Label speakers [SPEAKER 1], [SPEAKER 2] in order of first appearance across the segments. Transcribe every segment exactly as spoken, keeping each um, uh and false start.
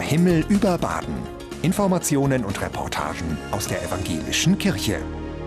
[SPEAKER 1] Himmel über Baden. Informationen und Reportagen aus der evangelischen Kirche.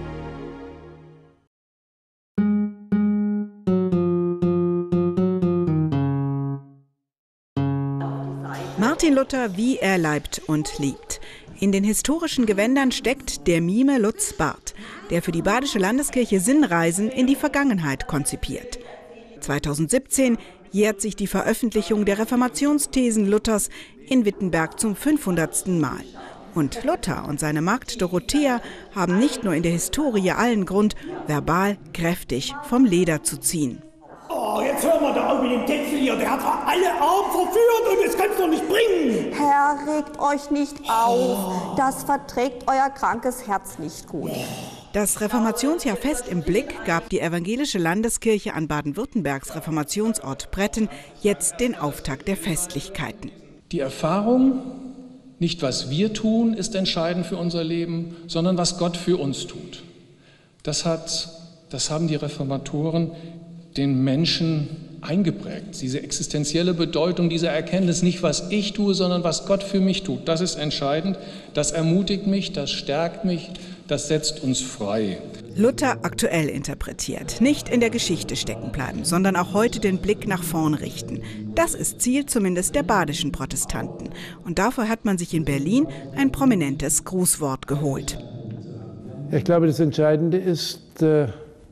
[SPEAKER 2] Martin Luther, wie er leibt und liebt. In den historischen Gewändern steckt der Mime Lutz Barth, der für die Badische Landeskirche Sinnreisen in die Vergangenheit konzipiert. zweitausendsiebzehn jährt sich die Veröffentlichung der Reformationsthesen Luthers in Wittenberg zum fünfhundertsten Mal. Und Luther und seine Magd Dorothea haben nicht nur in der Historie allen Grund, verbal kräftig vom Leder zu ziehen.
[SPEAKER 3] Oh, jetzt hören wir da auch mit dem Text hier. Der hat alle Armen verführt und das kannst du doch nicht bringen.
[SPEAKER 4] Herr, regt euch nicht auf. Das verträgt euer krankes Herz nicht gut.
[SPEAKER 2] Das Reformationsjahr fest im Blick gab die evangelische Landeskirche an Baden-Württembergs Reformationsort Bretten jetzt den Auftakt der Festlichkeiten.
[SPEAKER 5] Die Erfahrung, nicht was wir tun, ist entscheidend für unser Leben, sondern was Gott für uns tut. Das hat, das haben die Reformatoren den Menschen eingeprägt. Diese existenzielle Bedeutung, diese Erkenntnis, nicht was ich tue, sondern was Gott für mich tut. Das ist entscheidend, das ermutigt mich, das stärkt mich, das setzt uns frei.
[SPEAKER 2] Luther aktuell interpretiert, nicht in der Geschichte stecken bleiben, sondern auch heute den Blick nach vorn richten. Das ist Ziel zumindest der badischen Protestanten. Und dafür hat man sich in Berlin ein prominentes Grußwort geholt.
[SPEAKER 6] Ich glaube, das Entscheidende ist, äh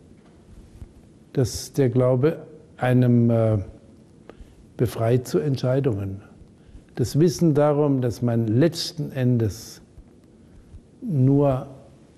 [SPEAKER 6] dass der Glaube einem äh, befreit zu Entscheidungen. Das Wissen darum, dass man letzten Endes nur,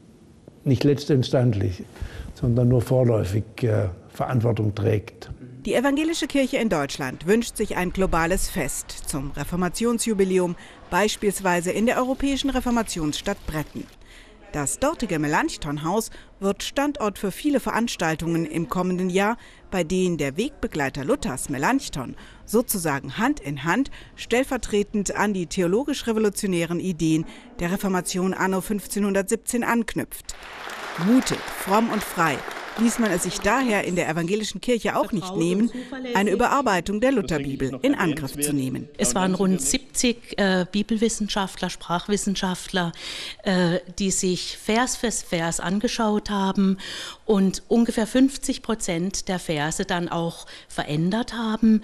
[SPEAKER 6] nicht letztinstandlich, sondern nur vorläufig äh, Verantwortung trägt.
[SPEAKER 2] Die evangelische Kirche in Deutschland wünscht sich ein globales Fest zum Reformationsjubiläum, beispielsweise in der europäischen Reformationsstadt Bretten. Das dortige Melanchthon-Haus wird Standort für viele Veranstaltungen im kommenden Jahr, bei denen der Wegbegleiter Luthers Melanchthon sozusagen Hand in Hand stellvertretend an die theologisch-revolutionären Ideen der Reformation anno fünfzehnhundertsiebzehn anknüpft. Mutig, fromm und frei ließ man es sich daher in der evangelischen Kirche auch nicht nehmen, eine Überarbeitung der Lutherbibel in Angriff zu nehmen.
[SPEAKER 7] Es waren rund siebzig äh, Bibelwissenschaftler, Sprachwissenschaftler, äh, die sich Vers für Vers angeschaut haben und ungefähr fünfzig Prozent der Verse dann auch verändert haben.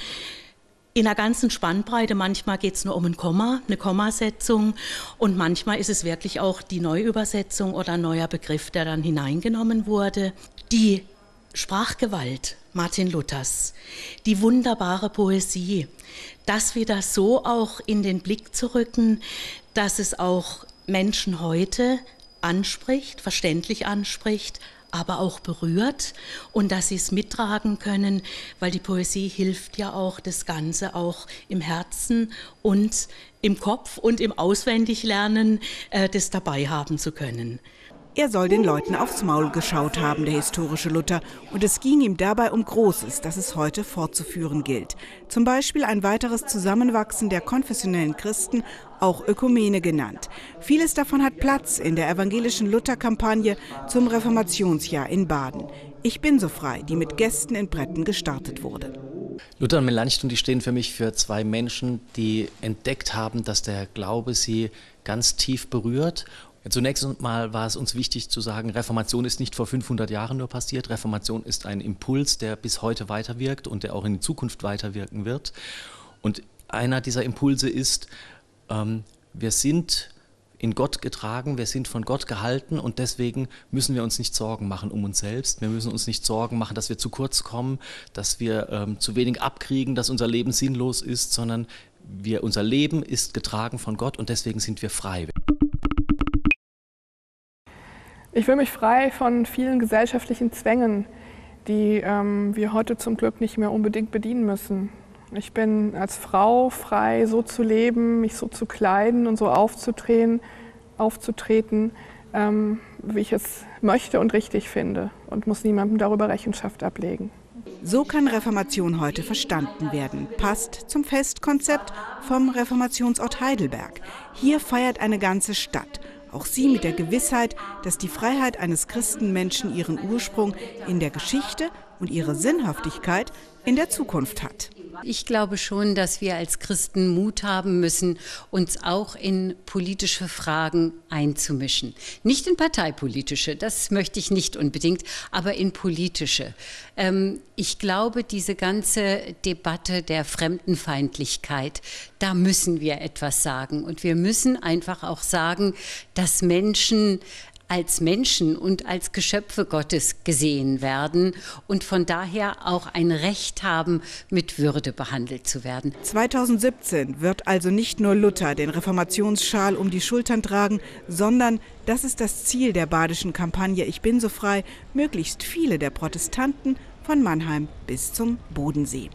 [SPEAKER 7] In der ganzen Spannbreite, manchmal geht es nur um ein Komma, eine Kommasetzung und manchmal ist es wirklich auch die Neuübersetzung oder ein neuer Begriff, der dann hineingenommen wurde. Die Sprachgewalt Martin Luthers, die wunderbare Poesie, das wieder so auch in den Blick zu rücken, dass es auch Menschen heute anspricht, verständlich anspricht, aber auch berührt und dass sie es mittragen können, weil die Poesie hilft ja auch, das Ganze auch im Herzen und im Kopf und im Auswendiglernen äh, das dabei haben zu können.
[SPEAKER 2] Er soll den Leuten aufs Maul geschaut haben, der historische Luther. Und es ging ihm dabei um Großes, das es heute fortzuführen gilt. Zum Beispiel ein weiteres Zusammenwachsen der konfessionellen Christen, auch Ökumene genannt. Vieles davon hat Platz in der evangelischen Luther-Kampagne zum Reformationsjahr in Baden. Ich bin so frei, die mit Gästen in Bretten gestartet wurde.
[SPEAKER 8] Luther und Melanchthon, die stehen für mich für zwei Menschen, die entdeckt haben, dass der Glaube sie ganz tief berührt. Zunächst mal war es uns wichtig zu sagen, Reformation ist nicht vor fünfhundert Jahren nur passiert. Reformation ist ein Impuls, der bis heute weiterwirkt und der auch in die Zukunft weiterwirken wird. Und einer dieser Impulse ist, ähm, wir sind in Gott getragen, wir sind von Gott gehalten und deswegen müssen wir uns nicht Sorgen machen um uns selbst. Wir müssen uns nicht Sorgen machen, dass wir zu kurz kommen, dass wir ähm, zu wenig abkriegen, dass unser Leben sinnlos ist, sondern wir, unser Leben ist getragen von Gott und deswegen sind wir frei.
[SPEAKER 9] Ich fühle mich frei von vielen gesellschaftlichen Zwängen, die ähm, wir heute zum Glück nicht mehr unbedingt bedienen müssen. Ich bin als Frau frei, so zu leben, mich so zu kleiden und so aufzutreten, aufzutreten ähm, wie ich es möchte und richtig finde und muss niemandem darüber Rechenschaft ablegen.
[SPEAKER 2] So kann Reformation heute verstanden werden. Passt zum Festkonzept vom Reformationsort Heidelberg. Hier feiert eine ganze Stadt. Auch sie mit der Gewissheit, dass die Freiheit eines Christenmenschen ihren Ursprung in der Geschichte und ihre Sinnhaftigkeit in der Zukunft hat.
[SPEAKER 10] Ich glaube schon, dass wir als Christen Mut haben müssen, uns auch in politische Fragen einzumischen. Nicht in parteipolitische, das möchte ich nicht unbedingt, aber in politische. Ähm, ich glaube, diese ganze Debatte der Fremdenfeindlichkeit, da müssen wir etwas sagen. Und wir müssen einfach auch sagen, dass Menschen als Menschen und als Geschöpfe Gottes gesehen werden und von daher auch ein Recht haben, mit Würde behandelt zu werden.
[SPEAKER 2] zweitausendsiebzehn wird also nicht nur Luther den Reformationsschal um die Schultern tragen, sondern, das ist das Ziel der badischen Kampagne Ich bin so frei, möglichst viele der Protestanten von Mannheim bis zum Bodensee.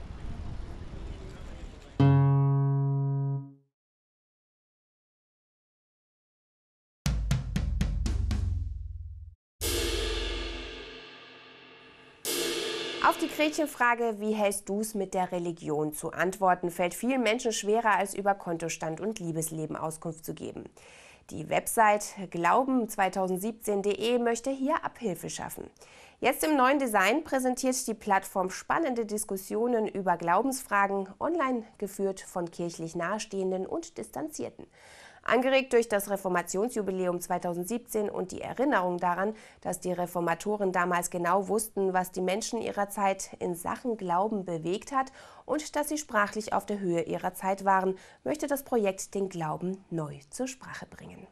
[SPEAKER 11] Auf die Gretchenfrage, wie hältst du es mit der Religion, zu antworten, fällt vielen Menschen schwerer, als über Kontostand und Liebesleben Auskunft zu geben. Die Website glauben zweitausendsiebzehn punkt de möchte hier Abhilfe schaffen. Jetzt im neuen Design präsentiert die Plattform spannende Diskussionen über Glaubensfragen, online geführt von kirchlich Nahestehenden und Distanzierten. Angeregt durch das Reformationsjubiläum zweitausendsiebzehn und die Erinnerung daran, dass die Reformatoren damals genau wussten, was die Menschen ihrer Zeit in Sachen Glauben bewegt hat und dass sie sprachlich auf der Höhe ihrer Zeit waren, möchte das Projekt den Glauben neu zur Sprache bringen.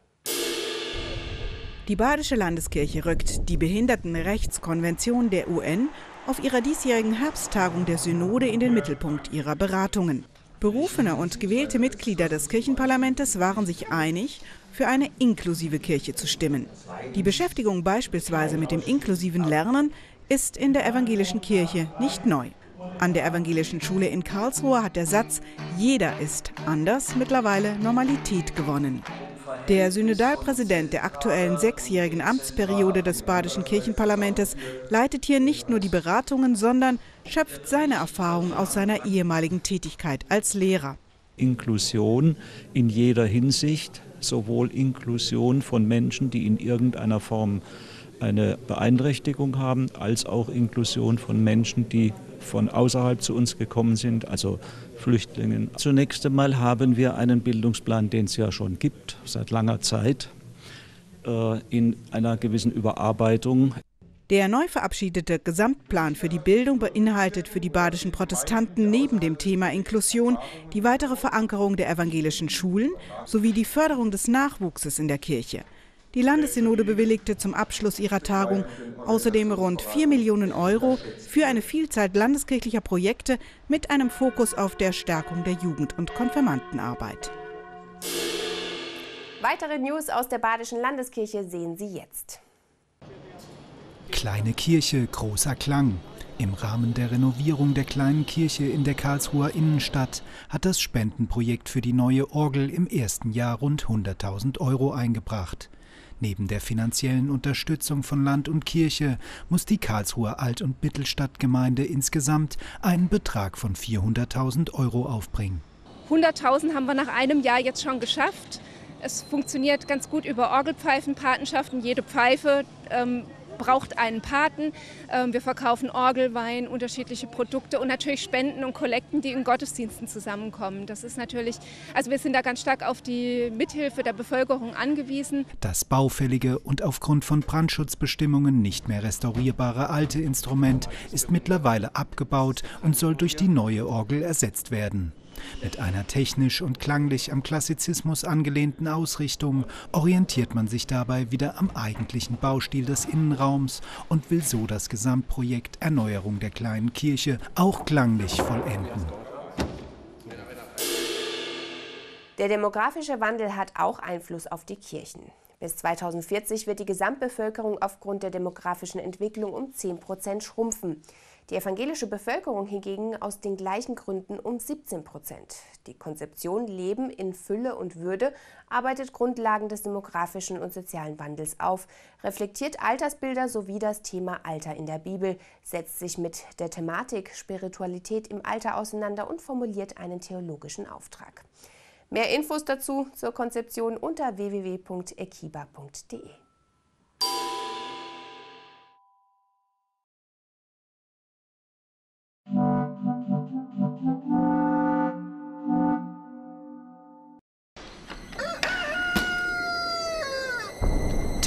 [SPEAKER 2] Die Badische Landeskirche rückt die Behindertenrechtskonvention der U N auf ihrer diesjährigen Herbsttagung der Synode in den Mittelpunkt ihrer Beratungen. Berufene und gewählte Mitglieder des Kirchenparlamentes waren sich einig, für eine inklusive Kirche zu stimmen. Die Beschäftigung beispielsweise mit dem inklusiven Lernen ist in der evangelischen Kirche nicht neu. An der evangelischen Schule in Karlsruhe hat der Satz „Jeder ist anders" mittlerweile Normalität gewonnen. Der Synodalpräsident der aktuellen sechsjährigen Amtsperiode des Badischen Kirchenparlamentes leitet hier nicht nur die Beratungen, sondern schöpft seine Erfahrung aus seiner ehemaligen Tätigkeit als Lehrer.
[SPEAKER 12] Inklusion in jeder Hinsicht, sowohl Inklusion von Menschen, die in irgendeiner Form eine Beeinträchtigung haben, als auch Inklusion von Menschen, die von außerhalb zu uns gekommen sind, also Flüchtlingen. Zunächst einmal haben wir einen Bildungsplan, den es ja schon gibt, seit langer Zeit, äh, in einer gewissen Überarbeitung.
[SPEAKER 2] Der neu verabschiedete Gesamtplan für die Bildung beinhaltet für die badischen Protestanten neben dem Thema Inklusion die weitere Verankerung der evangelischen Schulen sowie die Förderung des Nachwuchses in der Kirche. Die Landessynode bewilligte zum Abschluss ihrer Tagung außerdem rund vier Millionen Euro für eine Vielzahl landeskirchlicher Projekte mit einem Fokus auf der Stärkung der Jugend- und Konfirmandenarbeit.
[SPEAKER 11] Weitere News aus der Badischen Landeskirche sehen Sie jetzt.
[SPEAKER 13] Kleine Kirche, großer Klang. Im Rahmen der Renovierung der kleinen Kirche in der Karlsruher Innenstadt hat das Spendenprojekt für die neue Orgel im ersten Jahr rund hunderttausend Euro eingebracht. Neben der finanziellen Unterstützung von Land und Kirche muss die Karlsruher Alt- und Mittelstadtgemeinde insgesamt einen Betrag von vierhunderttausend Euro aufbringen.
[SPEAKER 14] hunderttausend haben wir nach einem Jahr jetzt schon geschafft. Es funktioniert ganz gut über Orgelpfeifenpatenschaften. Jede Pfeife ähm, braucht einen Paten. Ähm, wir verkaufen Orgelwein, unterschiedliche Produkte und natürlich Spenden und Kollekten, die in Gottesdiensten zusammenkommen. Das ist natürlich, also wir sind da ganz stark auf die Mithilfe der Bevölkerung angewiesen.
[SPEAKER 13] Das baufällige und aufgrund von Brandschutzbestimmungen nicht mehr restaurierbare alte Instrument ist mittlerweile abgebaut und soll durch die neue Orgel ersetzt werden. Mit einer technisch und klanglich am Klassizismus angelehnten Ausrichtung orientiert man sich dabei wieder am eigentlichen Baustil des Innenraums und will so das Gesamtprojekt Erneuerung der kleinen Kirche auch klanglich vollenden.
[SPEAKER 11] Der demografische Wandel hat auch Einfluss auf die Kirchen. Bis zweitausendvierzig wird die Gesamtbevölkerung aufgrund der demografischen Entwicklung um zehn Prozent schrumpfen. Die evangelische Bevölkerung hingegen aus den gleichen Gründen um siebzehn Prozent. Die Konzeption Leben in Fülle und Würde arbeitet Grundlagen des demografischen und sozialen Wandels auf, reflektiert Altersbilder sowie das Thema Alter in der Bibel, setzt sich mit der Thematik Spiritualität im Alter auseinander und formuliert einen theologischen Auftrag. Mehr Infos dazu zur Konzeption unter w w w punkt ekiba punkt de.
[SPEAKER 15] Thank you.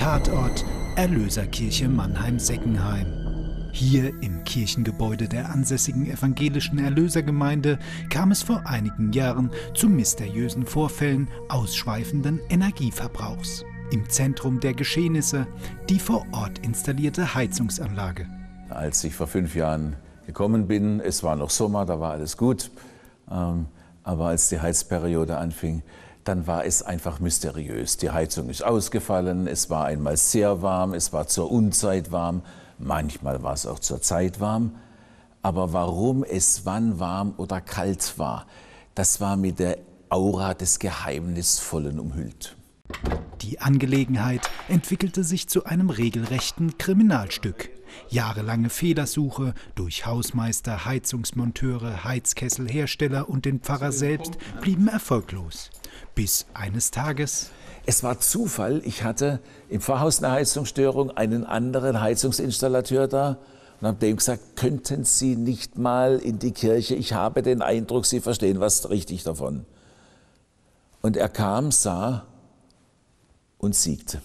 [SPEAKER 13] Tatort Erlöserkirche Mannheim-Seckenheim. Hier im Kirchengebäude der ansässigen evangelischen Erlösergemeinde kam es vor einigen Jahren zu mysteriösen Vorfällen ausschweifenden Energieverbrauchs. Im Zentrum der Geschehnisse die vor Ort installierte Heizungsanlage.
[SPEAKER 15] Als ich vor fünf Jahren gekommen bin, es war noch Sommer, da war alles gut, ähm, aber als die Heizperiode anfing, dann war es einfach mysteriös. Die Heizung ist ausgefallen, es war einmal sehr warm, es war zur Unzeit warm. Manchmal war es auch zur Zeit warm, aber warum es wann warm oder kalt war, das war mit der Aura des Geheimnisvollen umhüllt.
[SPEAKER 13] Die Angelegenheit entwickelte sich zu einem regelrechten Kriminalstück. Jahrelange Fehlersuche durch Hausmeister, Heizungsmonteure, Heizkesselhersteller und den Pfarrer selbst blieben erfolglos. Bis eines Tages...
[SPEAKER 15] Es war Zufall, ich hatte im Pfarrhaus eine Heizungsstörung, einen anderen Heizungsinstallateur da und habe dem gesagt, könnten Sie nicht mal in die Kirche, ich habe den Eindruck, Sie verstehen was richtig davon. Und er kam, sah und siegte.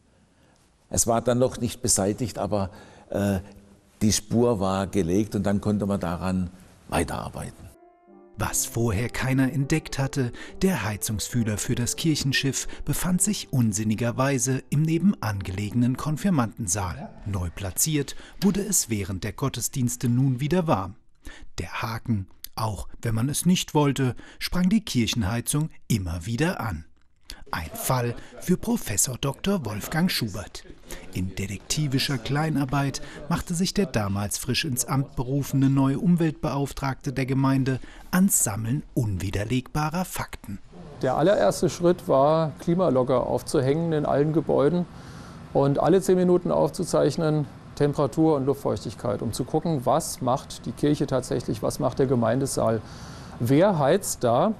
[SPEAKER 15] Es war dann noch nicht beseitigt, aber äh, die Spur war gelegt und dann konnte man daran weiterarbeiten.
[SPEAKER 13] Was vorher keiner entdeckt hatte, der Heizungsfühler für das Kirchenschiff befand sich unsinnigerweise im nebenan gelegenen Konfirmandensaal. Neu platziert wurde es während der Gottesdienste nun wieder warm. Der Haken, auch wenn man es nicht wollte, sprang die Kirchenheizung immer wieder an. Ein Fall für Professor Doktor Wolfgang Schubert. In detektivischer Kleinarbeit machte sich der damals frisch ins Amt berufene neue Umweltbeauftragte der Gemeinde ans Sammeln unwiderlegbarer Fakten.
[SPEAKER 16] Der allererste Schritt war, Klimalogger aufzuhängen in allen Gebäuden und alle zehn Minuten aufzuzeichnen, Temperatur und Luftfeuchtigkeit, um zu gucken, was macht die Kirche tatsächlich, was macht der Gemeindesaal, wer heizt da.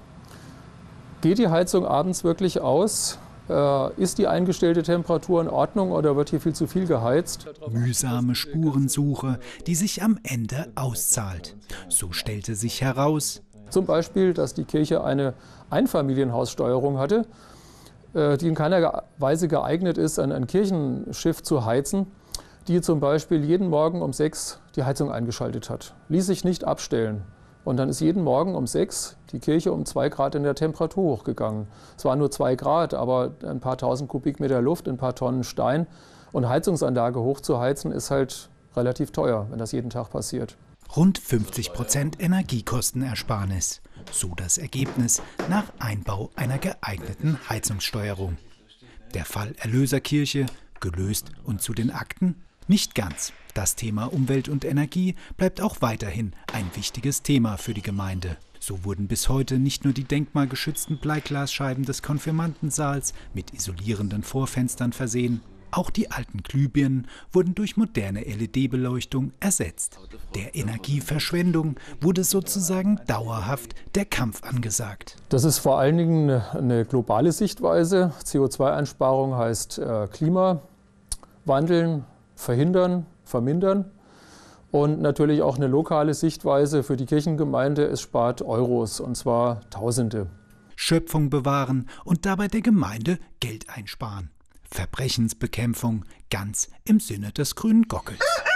[SPEAKER 16] Geht die Heizung abends wirklich aus? Äh, ist die eingestellte Temperatur in Ordnung oder wird hier viel zu viel geheizt?
[SPEAKER 13] Mühsame Spurensuche, die sich am Ende auszahlt. So stellte sich heraus,
[SPEAKER 16] zum Beispiel, dass die Kirche eine Einfamilienhaussteuerung hatte, äh, die in keiner Weise geeignet ist, ein, ein Kirchenschiff zu heizen, die zum Beispiel jeden Morgen um sechs die Heizung eingeschaltet hat. Ließ sich nicht abstellen. Und dann ist jeden Morgen um sechs die Kirche um zwei Grad in der Temperatur hochgegangen. Es waren nur zwei Grad, aber ein paar tausend Kubikmeter Luft, ein paar Tonnen Stein. Und Heizungsanlage hochzuheizen ist halt relativ teuer, wenn das jeden Tag passiert.
[SPEAKER 13] Rund fünfzig Prozent Energiekostenersparnis. So das Ergebnis nach Einbau einer geeigneten Heizungssteuerung. Der Fall Erlöserkirche, gelöst und zu den Akten? Nicht ganz. Das Thema Umwelt und Energie bleibt auch weiterhin ein wichtiges Thema für die Gemeinde. So wurden bis heute nicht nur die denkmalgeschützten Bleiglasscheiben des Konfirmandensaals mit isolierenden Vorfenstern versehen, auch die alten Glühbirnen wurden durch moderne L E D-Beleuchtung ersetzt. Der Energieverschwendung wurde sozusagen dauerhaft der Kampf angesagt.
[SPEAKER 16] Das ist vor allen Dingen eine globale Sichtweise. C O zwei Einsparung heißt äh, Klimawandeln, verhindern, vermindern. Und natürlich auch eine lokale Sichtweise für die Kirchengemeinde, es spart Euros, und zwar Tausende.
[SPEAKER 13] Schöpfung bewahren und dabei der Gemeinde Geld einsparen. Verbrechensbekämpfung ganz im Sinne des grünen Gockels.